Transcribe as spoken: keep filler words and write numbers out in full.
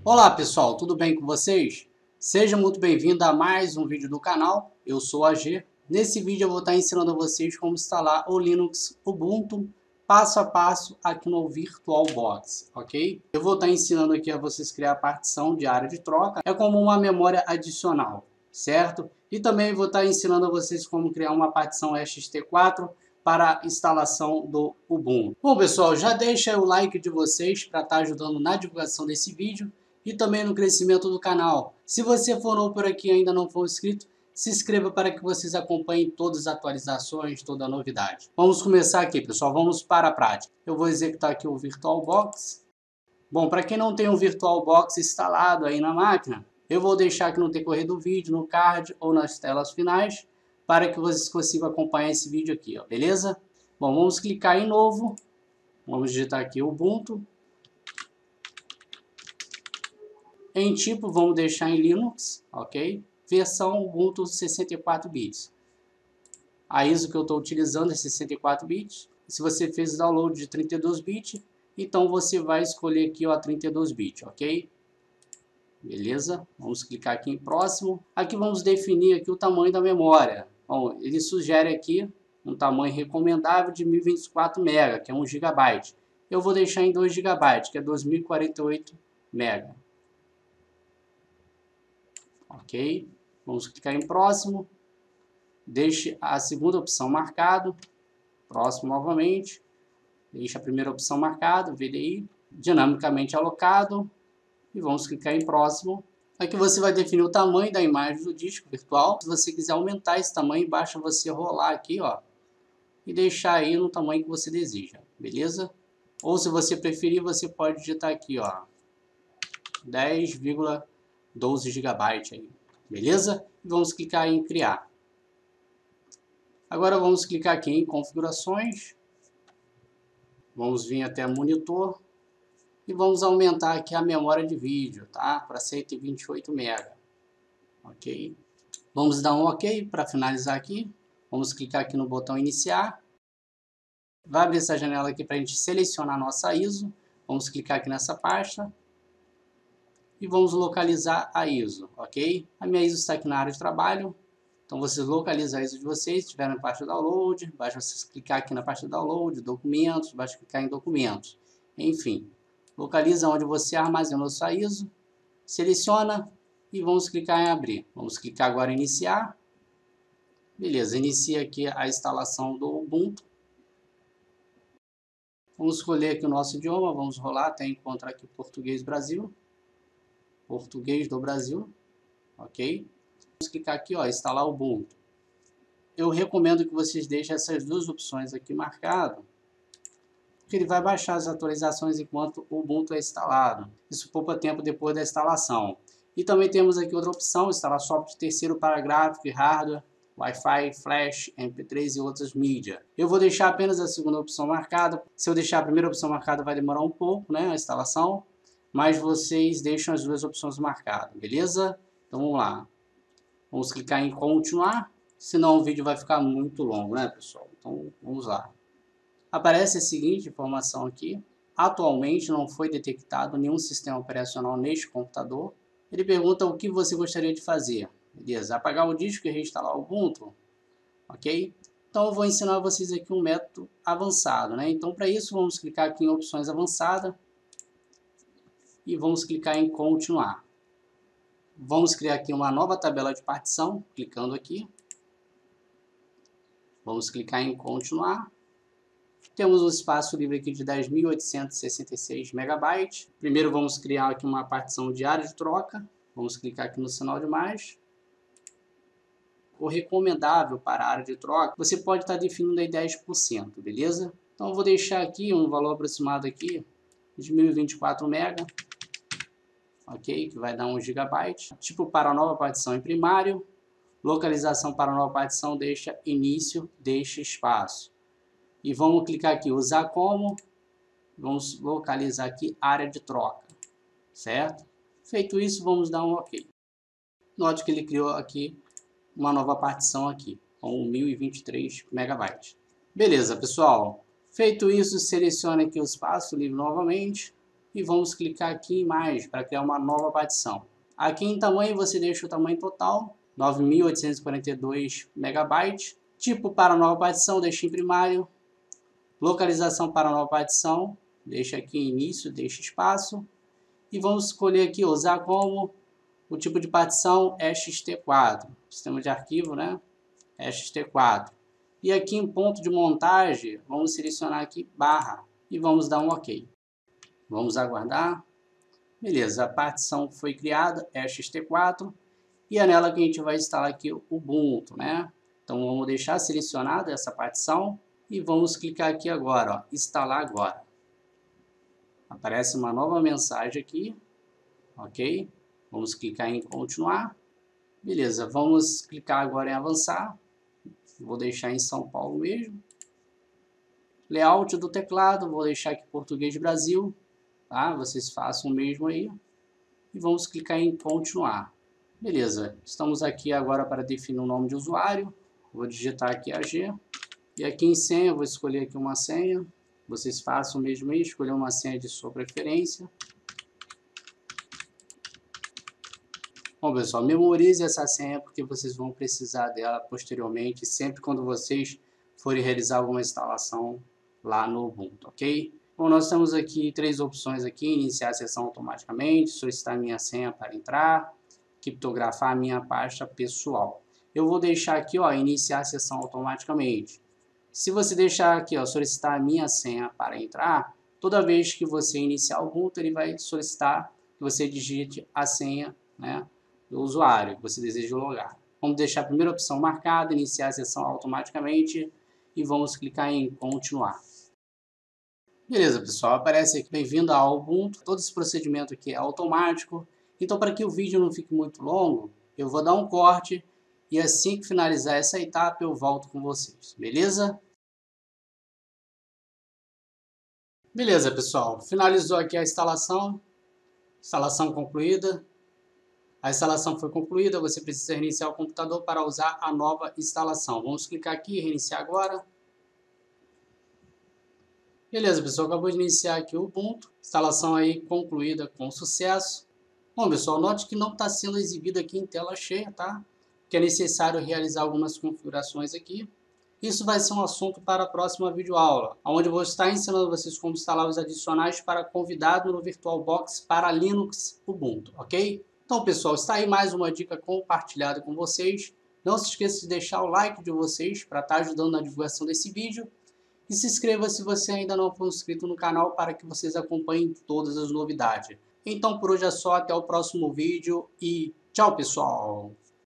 Olá pessoal, tudo bem com vocês? Seja muito bem-vindo a mais um vídeo do canal, eu sou a G. Nesse vídeo eu vou estar ensinando a vocês como instalar o Linux Ubuntu passo a passo aqui no VirtualBox, ok? Eu vou estar ensinando aqui a vocês criar a partição de área de troca, é como uma memória adicional, certo? E também vou estar ensinando a vocês como criar uma partição X T quatro para a instalação do Ubuntu. Bom pessoal, já deixa o like de vocês para estar ajudando na divulgação desse vídeo e também no crescimento do canal. Se você for novo por aqui e ainda não for inscrito, se inscreva para que vocês acompanhem todas as atualizações, toda a novidade. Vamos começar aqui, pessoal. Vamos para a prática. Eu vou executar aqui o VirtualBox. Bom, para quem não tem o VirtualBox instalado aí na máquina, eu vou deixar aqui no decorrer do vídeo, no card ou nas telas finais, para que vocês consigam acompanhar esse vídeo aqui, ó, beleza? Bom, vamos clicar em novo. Vamos digitar aqui Ubuntu. Em tipo, vamos deixar em Linux, ok? Versão Ubuntu sessenta e quatro bits. A I S O que eu estou utilizando é sessenta e quatro bits. Se você fez o download de trinta e dois bits, então você vai escolher aqui ó, trinta e dois bits, ok? Beleza? Vamos clicar aqui em próximo. Aqui vamos definir aqui o tamanho da memória. Bom, ele sugere aqui um tamanho recomendável de mil e vinte e quatro megabytes, que é um gigabyte. Eu vou deixar em dois gigabytes, que é dois mil e quarenta e oito megabytes. Ok? Vamos clicar em próximo. Deixe a segunda opção marcado. Próximo novamente. Deixe a primeira opção marcada, V D I. Dinamicamente alocado. E vamos clicar em próximo. Aqui você vai definir o tamanho da imagem do disco virtual. Se você quiser aumentar esse tamanho, basta você rolar aqui, ó. E deixar aí no tamanho que você deseja. Beleza? Ou se você preferir, você pode digitar aqui, ó. dez vírgula doze gigabytes aí. Beleza? E vamos clicar em criar. Agora vamos clicar aqui em configurações. Vamos vir até monitor. E vamos aumentar aqui a memória de vídeo, tá? Para cento e vinte e oito megabytes. Ok? Vamos dar um OK para finalizar aqui. Vamos clicar aqui no botão iniciar. Vai abrir essa janela aqui para a gente selecionar a nossa I S O. Vamos clicar aqui nessa pasta. E vamos localizar a I S O, ok? A minha I S O está aqui na área de trabalho. Então vocês localizam a I S O de vocês, se estiver na parte de download, basta vocês clicar aqui na parte de download, documentos, basta clicar em documentos. Enfim, localiza onde você armazenou sua I S O, seleciona e vamos clicar em abrir. Vamos clicar agora em iniciar. Beleza, inicia aqui a instalação do Ubuntu. Vamos escolher aqui o nosso idioma, vamos rolar até encontrar aqui Português Brasil. Português do Brasil, ok? Vamos clicar aqui, ó, instalar o Ubuntu. Eu recomendo que vocês deixem essas duas opções aqui marcadas, porque ele vai baixar as atualizações enquanto o Ubuntu é instalado. Isso poupa tempo depois da instalação. E também temos aqui outra opção, instalar software terceiro para gráfico e hardware, Wi-Fi, Flash, M P três e outras mídias. Eu vou deixar apenas a segunda opção marcada. Se eu deixar a primeira opção marcada vai demorar um pouco, né, a instalação. Mas vocês deixam as duas opções marcadas, beleza? Então vamos lá. Vamos clicar em continuar, senão o vídeo vai ficar muito longo, né, pessoal? Então vamos lá. Aparece a seguinte informação aqui. Atualmente não foi detectado nenhum sistema operacional neste computador. Ele pergunta o que você gostaria de fazer. Beleza? Apagar o disco e reinstalar o Ubuntu. Ok? Então eu vou ensinar vocês aqui um método avançado, né? Então para isso vamos clicar aqui em opções avançadas. E vamos clicar em continuar. Vamos criar aqui uma nova tabela de partição, clicando aqui. Vamos clicar em continuar. Temos um espaço livre aqui de dez mil oitocentos e sessenta e seis megabytes. Primeiro vamos criar aqui uma partição de área de troca. Vamos clicar aqui no sinal de mais. O recomendável para a área de troca, você pode estar definindo aí dez por cento, beleza? Então eu vou deixar aqui um valor aproximado aqui de mil e vinte e quatro megabytes. Ok, que vai dar um gigabyte. Tipo para a nova partição em primário. Localização para a nova partição, deixa início, deixa espaço. E vamos clicar aqui, usar como. Vamos localizar aqui área de troca. Certo? Feito isso, vamos dar um OK. Note que ele criou aqui uma nova partição aqui, com mil e vinte e três megabytes. Beleza, pessoal. Feito isso, selecione aqui o espaço livre novamente. e vamos clicar aqui em mais para criar uma nova partição. Aqui em tamanho você deixa o tamanho total, nove mil oitocentos e quarenta e dois megabytes. Tipo para a nova partição, deixa em primário. Localização para a nova partição, deixa aqui em início, deixa espaço. E vamos escolher aqui, usar como o tipo de partição é X T quatro, sistema de arquivo, né? É X T quatro. E aqui em ponto de montagem, vamos selecionar aqui barra e vamos dar um OK. Vamos aguardar. Beleza, a partição foi criada, é X T quatro, e é nela que a gente vai instalar aqui o Ubuntu, né? Então vamos deixar selecionada essa partição e vamos clicar aqui agora, ó, instalar agora. Aparece uma nova mensagem aqui, ok? Vamos clicar em continuar. Beleza, vamos clicar agora em avançar. Vou deixar em São Paulo mesmo. Layout do teclado, vou deixar aqui português Brasil, tá? Vocês façam o mesmo aí. E vamos clicar em continuar. Beleza, estamos aqui agora para definir o nome de usuário. Vou digitar aqui A G. E aqui em senha, vou escolher aqui uma senha. Vocês façam o mesmo aí, escolher uma senha de sua preferência. Bom, pessoal, memorize essa senha porque vocês vão precisar dela posteriormente, sempre quando vocês forem realizar alguma instalação lá no Ubuntu, ok? Bom, nós temos aqui três opções aqui: iniciar a sessão automaticamente, solicitar minha senha para entrar, criptografar a minha pasta pessoal. Eu vou deixar aqui, ó, iniciar a sessão automaticamente. Se você deixar aqui, ó, solicitar a minha senha para entrar, toda vez que você iniciar o Ubuntu, ele vai solicitar que você digite a senha, né, do usuário que você deseja logar. Vamos deixar a primeira opção marcada, iniciar a sessão automaticamente e vamos clicar em continuar. Beleza, pessoal, aparece aqui bem-vindo ao Ubuntu. Todo esse procedimento aqui é automático. Então, para que o vídeo não fique muito longo, eu vou dar um corte e assim que finalizar essa etapa eu volto com vocês, beleza? Beleza, pessoal, finalizou aqui a instalação, instalação concluída. A instalação foi concluída, você precisa reiniciar o computador para usar a nova instalação. Vamos clicar aqui, reiniciar agora. Beleza, pessoal, acabou de iniciar aqui o Ubuntu. Instalação aí concluída com sucesso. Bom, pessoal, note que não está sendo exibido aqui em tela cheia, tá? Que é necessário realizar algumas configurações aqui. Isso vai ser um assunto para a próxima videoaula, onde eu vou estar ensinando vocês como instalar os adicionais para convidado no VirtualBox para Linux Ubuntu, ok? Então, pessoal, está aí mais uma dica compartilhada com vocês. Não se esqueça de deixar o like de vocês para estar ajudando na divulgação desse vídeo. E se inscreva se você ainda não for inscrito no canal para que vocês acompanhem todas as novidades. Então, por hoje é só. Até o próximo vídeo e tchau, pessoal!